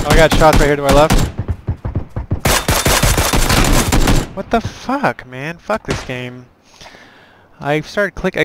Oh, I got shots right here to my left. What the fuck, man? Fuck this game. I started clicking.